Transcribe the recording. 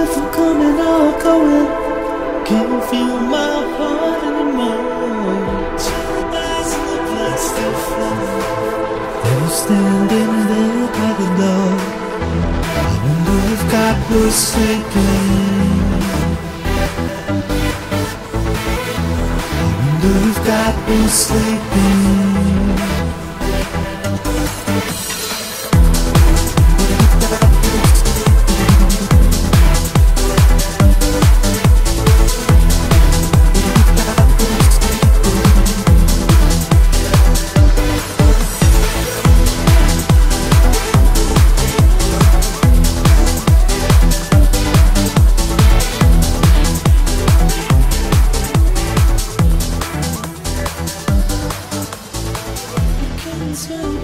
if I'm coming or going. Can't feel my heart anymore. Chill eyes and the blood still flowing. They were standing there by the door. I wonder if God was sleeping. I wonder if God was sleeping. So